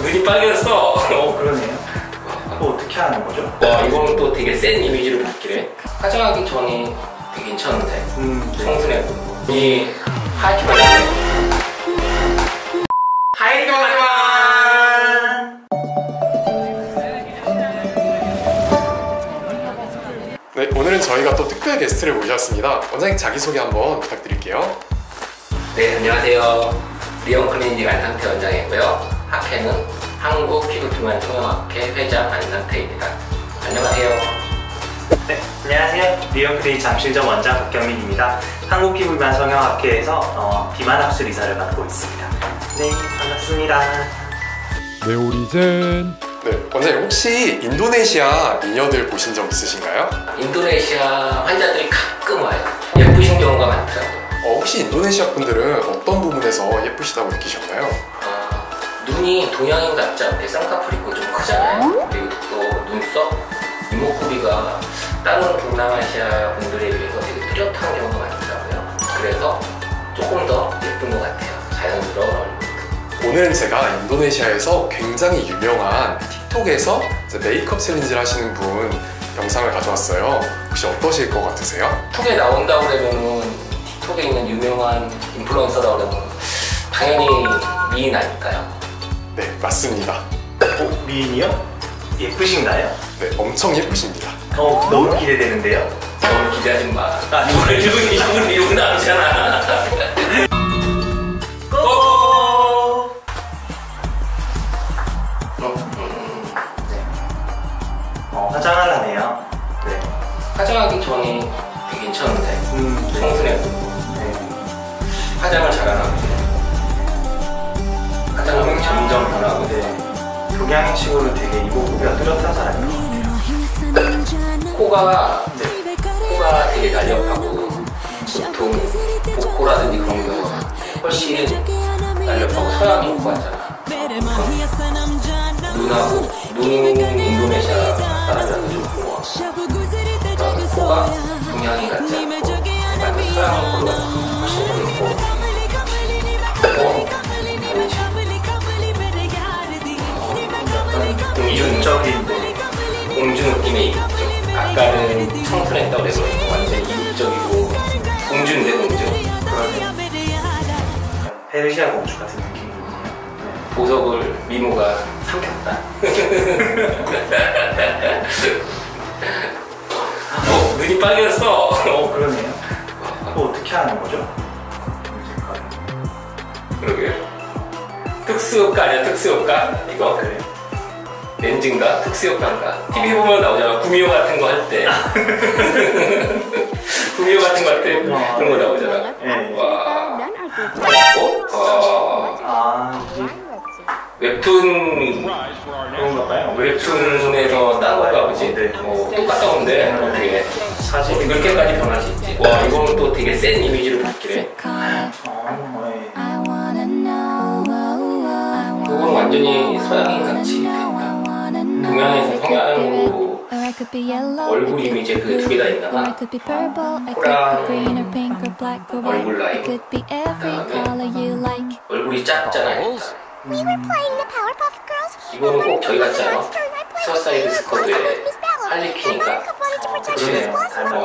눈이 빨개졌어. 그러네요. 또 어떻게 하는 거죠? 와, 이거는 또 되게 센 이미지를 받기래. 화장하기 전이 되게 괜찮은데. 네. 청순해 보이고. 이 하얗게 발랐네. 하이게 발랐만. 네, 오늘은 저희가 또 특별 게스트를 모셨습니다. 원장님 자기소개 한번 부탁드릴게요. 네, 안녕하세요. 리온 클리닉 안상태 원장이고요. 학회는 한국피부비만 성형학회 회장 안상태입니다. 안녕하세요. 네, 안녕하세요. 리온 클리닉 잠실점 원장 박경민입니다. 한국피부비만 성형학회에서 비만 학술 이사를 맡고 있습니다. 네, 반갑습니다. 네오리젠. 네, 원장님 혹시 인도네시아 미녀들 보신 적 있으신가요? 인도네시아 환자들이 가끔 와요. 예쁘신 경우가 많더라고요. 혹시 인도네시아 분들은 어떤 부분에서 예쁘시다고 느끼셨나요? 눈이 동양인 같지 않게 쌍꺼풀 있고 좀 크잖아요. 그리고 또 눈썹, 이목구비가 다른 동남아시아 분들에 비해서 되게 뚜렷한 경우가 많더라고요. 그래서 조금 더 예쁜 것 같아요. 자연스러운 얼굴. 오늘은 제가 인도네시아에서 굉장히 유명한 틱톡에서 메이크업 챌린지를 하시는 분 영상을 가져왔어요. 혹시 어떠실 것 같으세요? 틱톡에 나온다고 그러면은 틱톡에 있는 유명한 인플루언서라고 그러면 당연히 미인 아닐까요? 네, 맞습니다. 미인이요? 예쁘신가요? 네, 엄청 예쁘십니다. 너무 기대되는데요? 너무 기대하지 마. 이분 나오잖아. 화장을 하네요. 네. 화장하기 전이 되게 괜찮은데. 청순해 보이고. 네. 화장을 잘하나 보지. 화장하면 점점 변하고. 네. 동양인식으로 되게 이목구비가 뚜렷한 사람인 것 같아요. 코가 되게 날렵하고 보통 복코라든지 그런 거 훨씬 날렵하고 서양인 코 같잖아. 눈이 인도네시아 사람이라서 좀 그런 것 같고 코가 동양인 같지 않고 약간 서양인 코가 훨씬 넓고 공주 느낌이 있죠. 아까는 청순했다고 그래서 완전 이국적이고 공주인데 공주. 페르시아 공주 같은 느낌이군요. 네. 보석을 미모가 삼켰다. 눈이 빨개졌어. 그러네요. 또 어떻게 하는 거죠? 그러게. 특수효과 아니야, 특수효과? 이거? 그래. 렌즈인가? 특수효과인가? TV 보면 나오잖아. 구미호 같은 거 할 때. 구미호 같은 거 할 때 그런 거 나오잖아. 네. 와. 웹툰 그런가 봐요. 웹툰에서 딴 건가 보지? 네. 똑같다 본데 어떻게 사실 그렇게까지 변할 수 있지? 와, 이거는 또 되게 센 이미지를 받기래. 이건 완전히 서양인 같이 되니까 동양에서 성향으로 얼굴 이미지 그 두 개 다 있다가 코랑 얼굴 라인, 그다음에 얼굴이 작잖아요. 이거는 꼭 저희 같지 않아? 수어사이드 스쿼드의 할리퀸인가? 그러네요.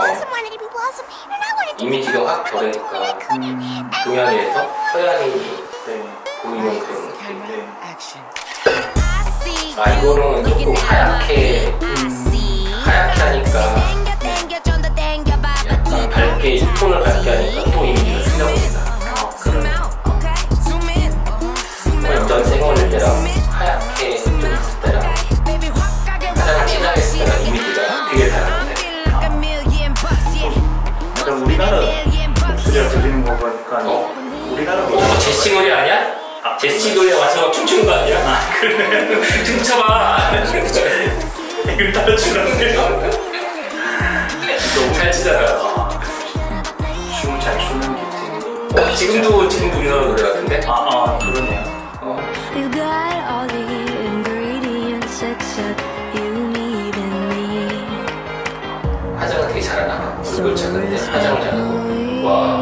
이미지가 확 변하니까 동양에서 서양인이 보이는 그런 느낌. 이거는 조금 하얗게 하니까 약간 밝게, 톤을 밝게 하니까 또 이미지가 틀려봅니다. 완전 생얼일 때랑 하얗게 좀 했을 때랑 가장 진하게 했을 때랑 이미지가 되게 다른데. 우리나라 목소리가 들리는 거 보니까 우리나라 제시 노래 아니야? 제시 노래 와서 춤추는 거 아니야? 그래. 춤춰봐. 이걸 따라추는데. 너무 잘 치잖아. 춤 잘 추는 게 지금도 우리나라 노래 같은데? 그러네요. 화장을 되게 잘하나? 얼굴 작은데 화장을 잘하고. 와,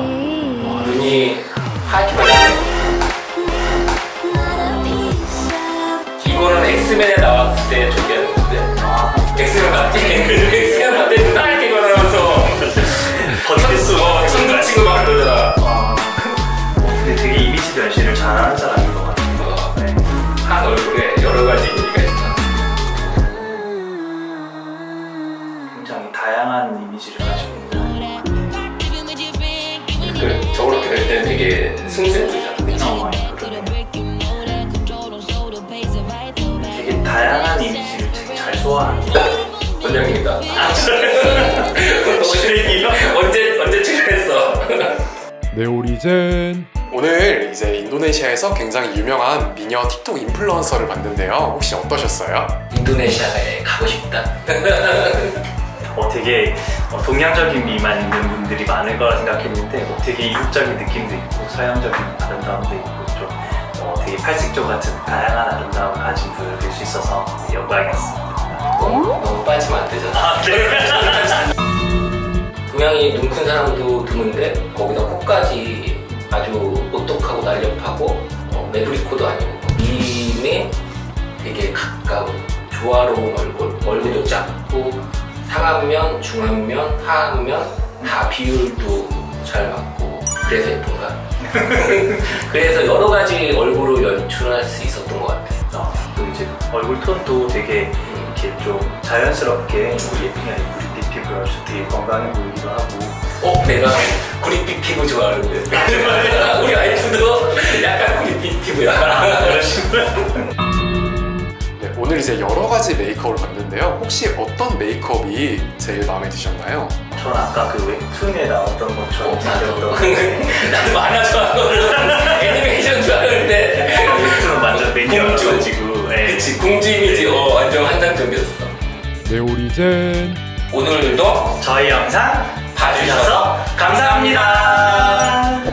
눈이 하얗게 발랐네. 엑스맨에 나왔을 때 저기였는데. 아, 엑스맨 맞지? 엑스맨 맞을 때 눈 하얗게 변하면서 버티스 천둥 치고 막 그러잖아. 근데 되게 이미지 변신을 잘하는 사람인 것 같아요. 네. 한 얼굴에 여러 가지 의미가 있잖아. 굉장히 다양한 이미지를 가지고 있는 그 저렇게 될 때는 되게 숭숭 보이잖아. 되게 다양한 이미지를 되게 잘 소화하는 원장님이다. 시래기요? 언제 출연했어? 네오리젠. 오늘 이제 인도네시아에서 굉장히 유명한 미녀 틱톡 인플루언서를 봤는데요. 혹시 어떠셨어요? 인도네시아에 가고 싶다. 되게 동양적인 미만 있는 분들이 많을 거라 생각했는데 되게 이국적인 느낌도 있고 서양적인 아름다움도 있고 좀 되게 팔색조 같은 다양한 아름다움을 가진 분을 뵐 수 있어서 영광이었습니다. 너무 빠지면 안 되잖아. 네. 동양이 눈 큰 사람도 드문데 거기다 코까지 아주 오똑하고 날렵하고 매브리코도 아니고 미에 되게 가까운 조화로운 얼굴도 작고 상안면, 중안면, 하안면 다 비율도 잘 맞고 그래서 예쁜가? 그래서 여러 가지 얼굴을 연출할 수 있었던 것 같아요. 또 이제 얼굴 톤도 되게 이렇게 좀 자연스럽게 우리 예쁘게 구릿빛 피부라서 되게 건강해 보이기도 하고. 내가 구릿빛 피부 좋아하는데. 우리 와이프도 약간 구릿빛 피부야. 그러시구나. 네, 오늘 이제 여러 가지 메이크업을 봤는데요. 혹시 어떤 메이크업이 제일 마음에 드셨나요? 전 아까 그 웹툰에 나왔던 것처럼 생겼던 나도 만화 좋아하거든. 애니메이션 좋아하는데. 웹툰은 완전 매니아여가지고. 그치, 공주 이미지 완전 환상적이었어. 네오리젠. 오늘도 저희 영상 봐주셔서 감사합니다.